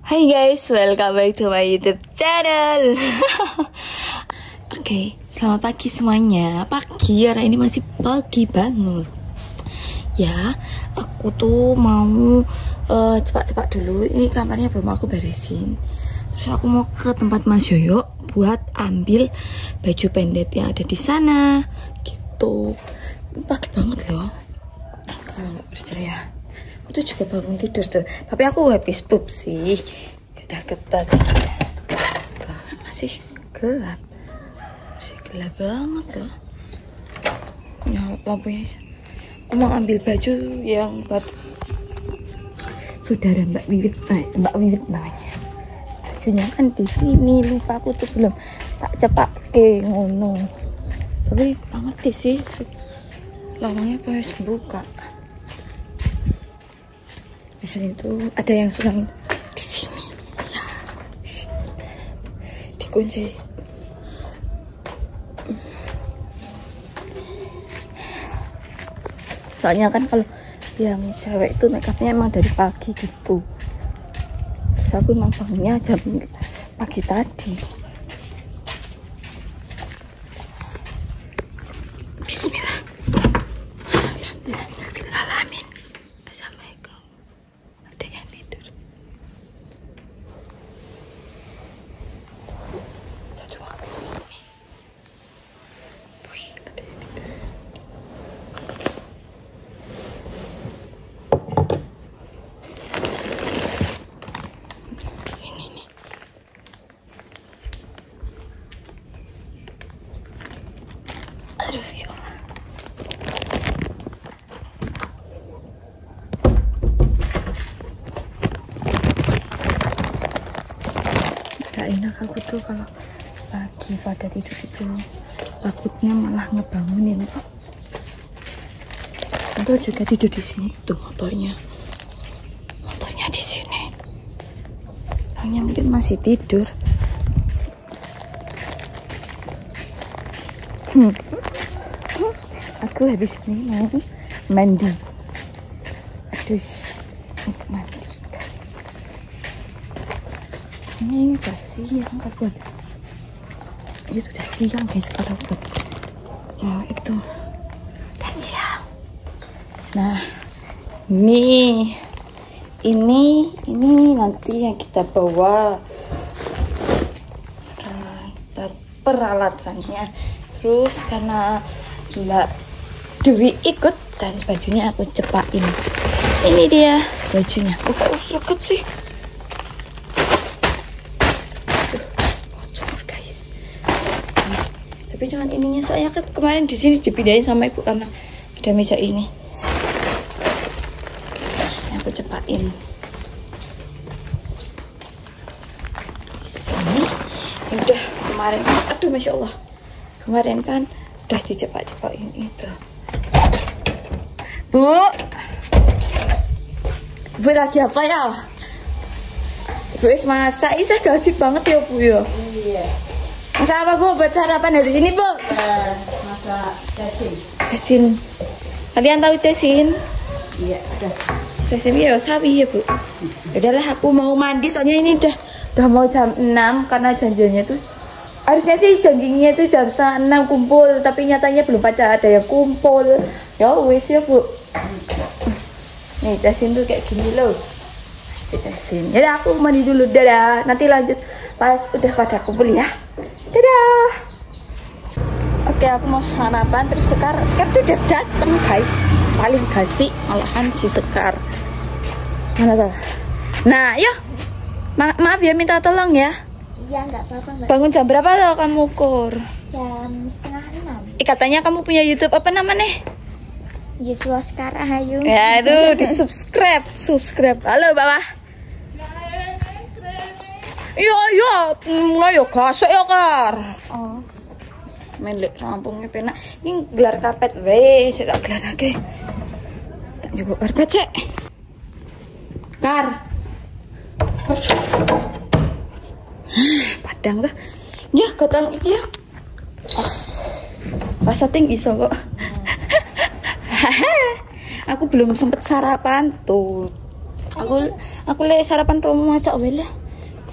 Hai guys, welcome back to my YouTube channel. Oke, selamat pagi semuanya. Pagi, karena ini masih pagi banget. Ya, aku tuh mau cepat-cepat dulu. Ini kamarnya belum aku beresin. Terus aku mau ke tempat Mas Yoyo buat ambil baju pendet yang ada di sana. Gitu. Pagi banget loh. Kalau nggak percaya. Aku tuh juga bangun tidur tuh, tapi aku habis pup sih. Udah ketat. Tuh, masih gelap banget loh. Nyala lampunya. Aku mau ambil baju yang buat saudara Mbak Wiwit namanya. Bajunya kan di sini, lupa aku tuh belum tak cepak ngono. Tapi nggak ngerti sih, lawangnya pas buka. Biasanya itu ada yang suka di sini ya, dikunci. Soalnya kan kalau yang cewek itu makeupnya emang dari pagi gitu. Terus aku emang bangunnya jam pagi tadi. Bismillah. Alhamdulillahirrahmanirrahim. Assalamualaikum. Ada yang tidur. Satu aku ini. Wih, ada yang tidur. Ini nih. Aduh, ya Allah. Gak enak aku tuh kalau lagi pada tidur itu, takutnya malah ngebangunin kok. Padahal juga tidur di sini tuh motornya di sini. Orangnya mungkin masih tidur. Aku habis ini mau mandi. Aduh, mandi guys. Ini udah siang kan, itu udah siang guys kalau buat cewek itu udah siang. Nah, ini nanti yang kita bawa peralatannya. Terus karena Mbak Dewi ikut dan bajunya aku cepain. Ini dia bajunya. Kok seret sih? Tapi jangan ininya, saya kan kemarin di sini dipindahin sama ibu karena ada meja ini. Nah, aku cepain. Di sini udah kemarin. Aduh, masya Allah. Kemarin kan udah dicepak-cepakin itu. Bu lagi apa ya? Ibu is masak, saya gasik banget ya Bu ya. Iya. Masak apa Bu buat sarapan hari ini Bu? Masak cesin. Cesin. Kalian tahu cesin? Iya, udah. Cesin ya sawi ya Bu. Udahlah, aku mau mandi soalnya ini udah mau jam 6 karena janjinya tuh harusnya sih janjinya tuh jam 5:30 kumpul, tapi nyatanya belum pada ada yang kumpul. Ya wes ya Bu. Nih cesin tuh kayak gini loh. Cesin. Jadi aku mandi dulu, dadah. Nanti lanjut pas udah pada kumpul ya. Dadah. Oke, aku mau sarapan. Terus Sekar tuh udah dateng guys. Paling gasik malahan si Sekar. Mana tuh? Nah, yuk. Maaf ya, minta tolong ya. Iya, nggak apa-apa Mbak. Bangun jam berapa tuh kamu ukur? Jam 5:30. Katanya kamu punya YouTube apa namanya? Yuswa sekarang Hayu. Ya itu di subscribe. Halo bawah. Iya, mulai ya gasek ya Kar. Oh. Melek rampungnya penak. Ini gelar karpet wes, saya tak gelar lagi. Tak juga karpet cek. Kar. Padang dah. Ya, gotong iki ya. Rasa tinggi sobo. Aku belum sempet sarapan tuh. Aku sarapan romo macak wele.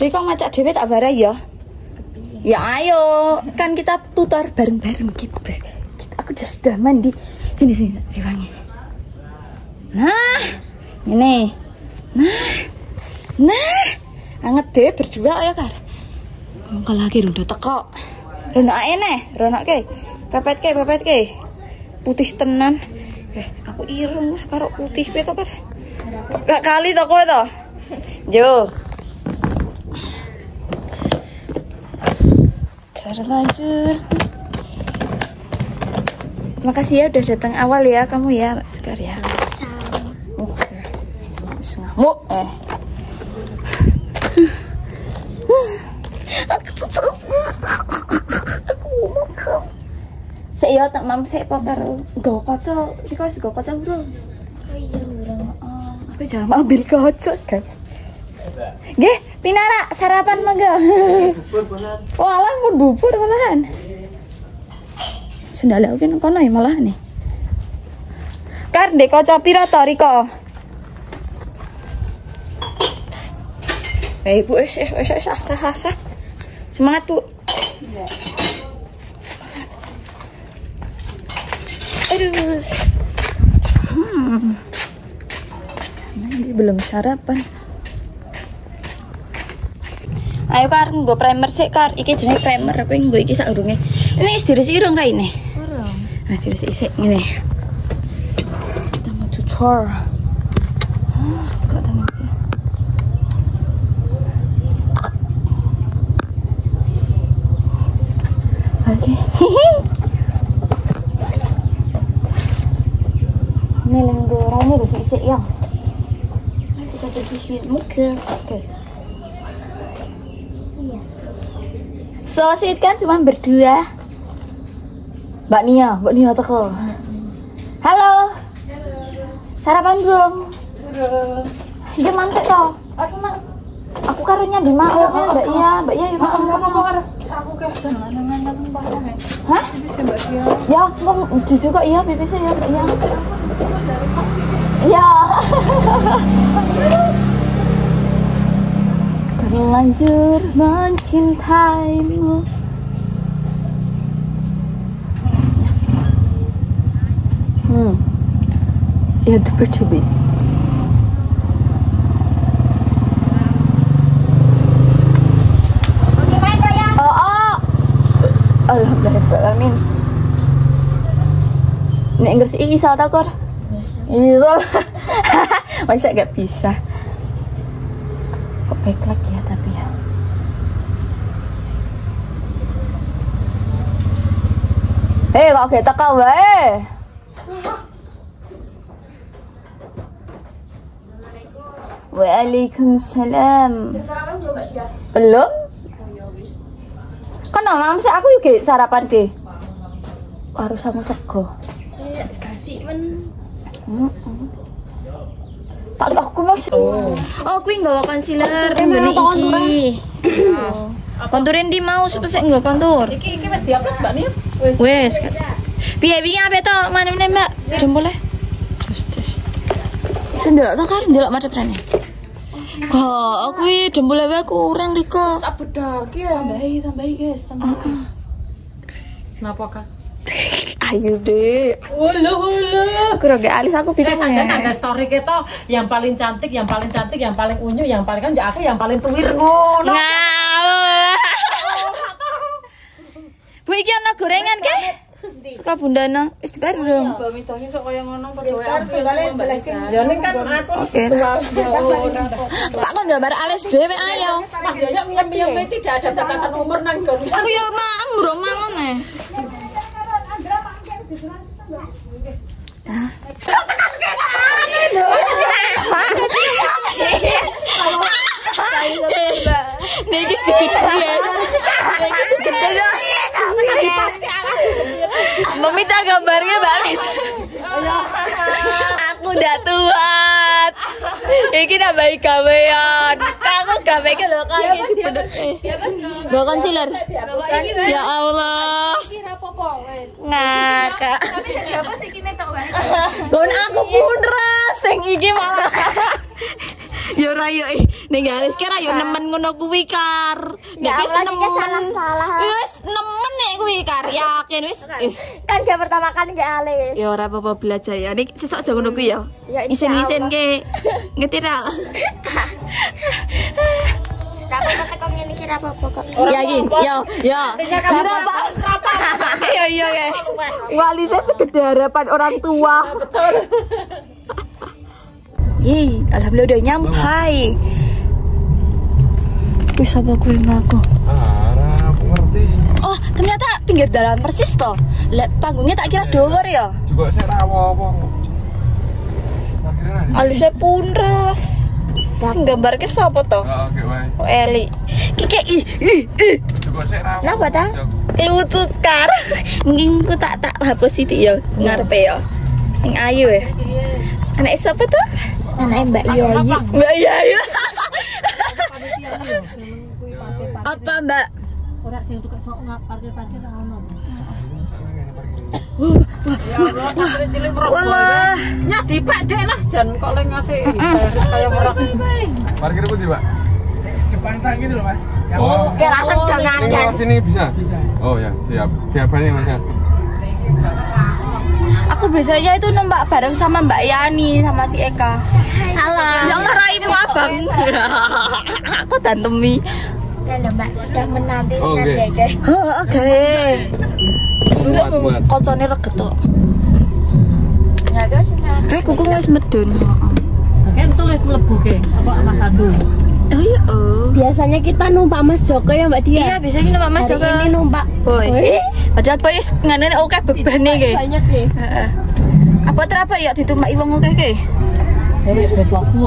Riko macak dhewe tak barai ya. Ya ayo, kan kita tutor bareng-bareng gitu. Aku sudah mandi. Sini Riwangi. Nah, ini. Nah. Anget deh berdua ya, Kar. Mongko lagi rondo teko. Rono ae ronoke. Pepet ke. Putih tenan. Aku ireng karo putih pe to, Kar. Gak kali to kowe to. Yo. Terlanjur. Makasih ya udah datang awal ya kamu ya, Mbak Sekar ya. Ngamuk. Saya tak mam saya pakar gawa kaca, siko gawa kaca bro. Oh iya urang. Aku jangan ambil kaca guys. Nggih, pinara sarapan mangga. Walah mun bubur malahan. Sendal aku nang kono ya malah nih. Kar dek kaca pira to Riko? Bu, sah. Semangat, Bu. Aduh. Ini belum sarapan. Ayo Kar, nggo primer sik Kar. Iki jenenge primer, aku nggo iki sak urunge. Ini wis diresiki urung raine? Urung. Nah, diresiki sik ngene. Kita mau cucur. Kok tamu iki? Oke. Ini lenggo raine wis isik ya. Nanti kita bersihkan muka. Oke. So sweet kan cuma berdua. Mbak Nia teko. Halo. Sarapan belum? Belum. Dia mamsek toh. Aku karunya di mau Mbak Iya yuk makan apa? Aku kesan nang. Hah? Ya, kok juga iya pipis ya Mbak Iya. Iya. Terlanjur mencintaimu. Ya itu berdebit. Oke, main ya. Oh. Alhamdulillah. Nek ngresiki iki iso ta, Kor? Iya. Masa gak bisa. Kok backlog ya tapi ya. Kok kita kau wae. Waalaikumsalam. Belum? Kan mam sih aku juga sarapan ke. Harus aku sego. Kasih men. Tak aku mau. Oh, kuwi nggawa concealer nggone iki. Konturin di mau sepesek nggo kontur. Iki wis dihapus Mbak Nia. Wes. Piye ape to? Mana-mana Mbak? Jempol e. Terus. Sendelok to kan ndelok madhep rene. Kok kuwi jempole wae kurang Riko. Tak bedaki tambahi guys, tambahi. Kenapa Kak? Ayo deh. Hulu. Kurang gak alis aku pikir saja nggak story kita yang paling cantik, yang paling unyu, yang paling kan aku yang paling tuwir ngono. Ngawur. Bu iki ana gorengan ke? Suka bundana wis dibayar belum? Bamitone kok kaya ngono padha wae. Ya ning kan aku tua. Tak kon gambar alis dhewe ayo. Mas Yoyo miyem-miyem tidak ada batasan umur nang nggon. Aku ya maem bro mangon Niki meminta gambarnya banget. Aku udah tua. Iki nambahi gawean. Aku gaweake lho kaya dipedhek. Go concealer. Ya Allah. Ngakak. Tapi siapa sih kene tok wae. Gon aku pudra sing iki malah. Yo ora yo ning garis kira yo nemen ngono kuwi Kar. Nek wis nemen. Wis nemen nek kuwi Kar, yakin wis. Kan gak pertama kali gak alis. Ya ora apa-apa belajar ya. Nek sesuk aja ngono kuwi ya. Isen-isen ke ngerti ra? Gak apa-apa tekong ngene iki ra apa-apa kok. Yakin? Yo. Apa? Iya ya. Walisnya segede harapan orang tua. Betul. Yeay, alhamdulillah udah nyampai. Wis apa gue mlaku? Aku ngerti. Oh, ternyata pinggir dalan persis toh. Lah panggungnya tak kira dhuwur ya. Juga saya rawo apa. Alusnya pundras. Sing gambar ke sapa toh? Oke, wae. Oh, Eli. Kike ih. Juga saya rawo. Napa ta? Tukar. Mungkin ku tak hapus sithik ya ngarepe ya. Sing ayu ya. Anak sapa toh? Anake Mbak Yoyi. Mbak Yayu. Apa Mbak? Ora sing tukang sok parkir-parkir ono. Walah. Nyadi Pak Dek lah jan kok le ngasih kaya merah. Parkir putih, Pak. Depan tak gitu loh, Mas. Oke, langsung dengan Ini lewat sini bisa? Bisa. Oh ya, siap. Diapain Mas ya? Aku biasanya itu numpak bareng sama Mbak Yani sama si Eka. Halo. Ya Allah raimu abang. Aku tantemi. Kalau Mbak sudah menanti Oh, dengan oke. Dede. Heeh, Buat. kocone reget tok. Ya guys, nah. Kayak kuku wis medun. Kan tuh wis mlebu ke apa Mas Adu. Oh iya. Biasanya kita numpak Mas Joko ya Mbak Dia. Iya, biasanya numpak Mas Hari Joko. ini numpak Boy. Padahal boy wis nganene oke beban iki. banyak nih. Heeh. Apa terapa ya ditumpaki wong oke ke? Fokus.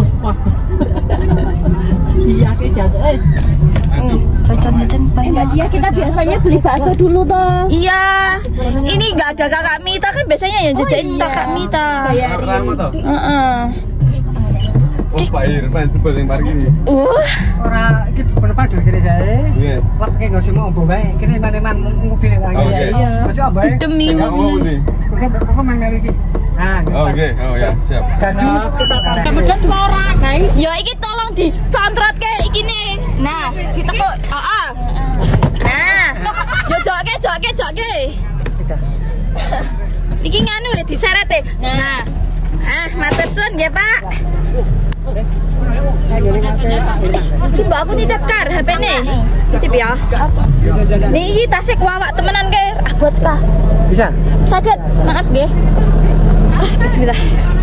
Iya ke jatuh. Jajan-jajan Mbak Dia kita biasanya beli bakso dulu toh. Iya. Ini enggak ada Kakak Mita kan biasanya yang jajain Kakak Mita. Rama toh? Heeh. Oh, Pak Irfan sebel yang parkir ini. Ora iki penepadu kene jae. Iya. Lah pakai enggak semua ombo bae. Kene man-man mobil lagi. Oke. Iya. Masih ombo bae. Demi Enggak mau nih. Kok main dari iki. Nah, Oke, oh ya, siap. Jadu. Kemudian ora guys. ya iki tolong dicontrot ke iki nih. Nah, kita kok Nah, yo jokke. Iki nganu ya diseret e. Nah. Matur suwun nggih, Pak. Iki mbak aku nitip Kar HP-ne. Nitip ya. Niki tasik wawak temenan ke. Abot Kak. Bisa. Saged, maaf nggih. Bismillah.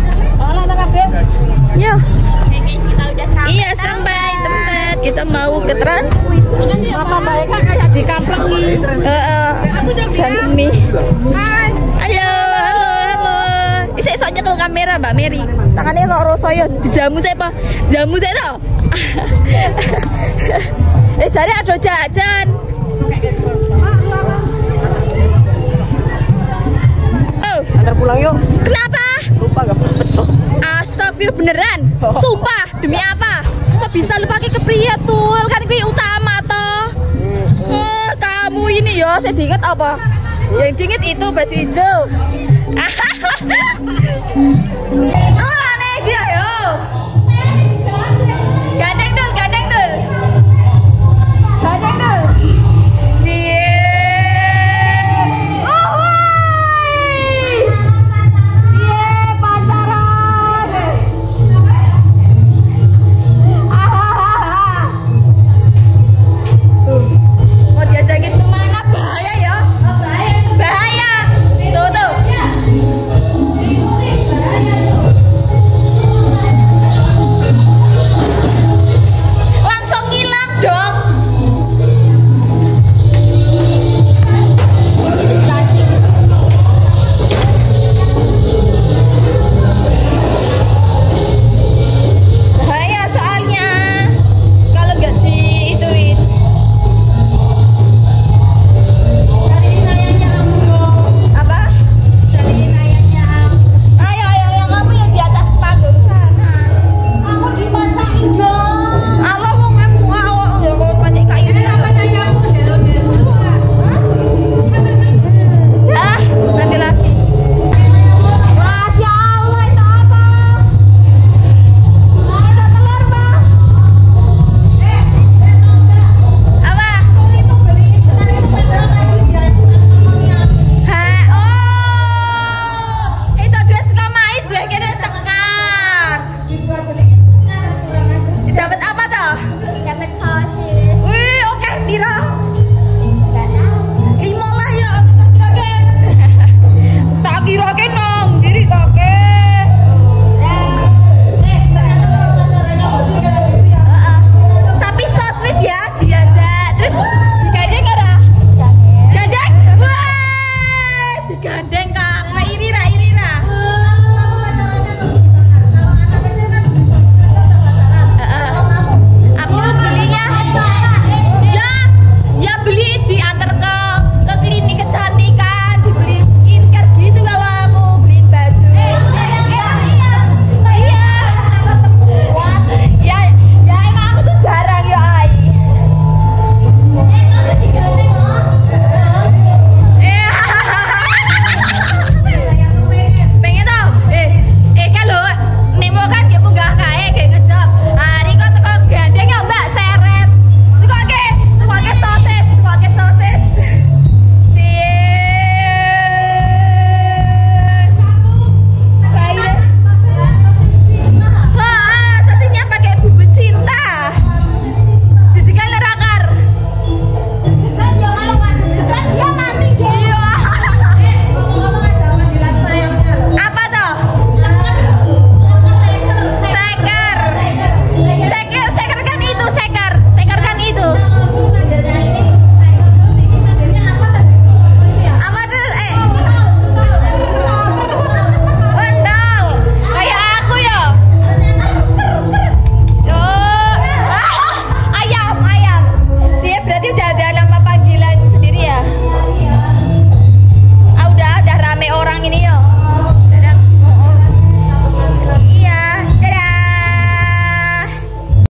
Yo. Oke guys, kita udah sampai. Iya, sampai tempat. Kita mau ke Transmit. Apa Mbak Eka kayak di kampung nih. Aku udah bilang. Hai. Halo. Isek sok nyekel kamera Mbak Mary. Tangannya loro saya dijamu saya apa? Jamu saya toh. Jare ada jajan. Oh, Antar pulang yuk. kenapa? Lupa enggak pecah. Astagfirullah beneran. Sumpah, demi apa? Kok bisa lupa ke kepriye tuh? Kan kuwi utama toh. Oh, kamu ini ya, saya diinget apa? Yang diinget itu baju hijau. Oh, aneh dia yo. Gandeng dul. Cie. Oh, cie pacaran. Mau diajakin kemana? Bahaya ya. Bahaya. Tuh. digandeng